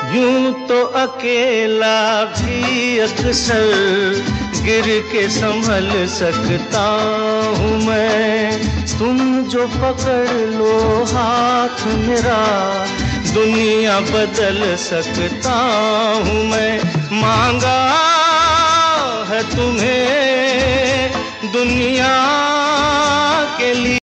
यूं तो अकेला भी अक्सर गिर के संभल सकता हूँ मैं, तुम जो पकड़ लो हाथ मेरा दुनिया बदल सकता हूँ मैं। मांगा है तुम्हें दुनिया के लिए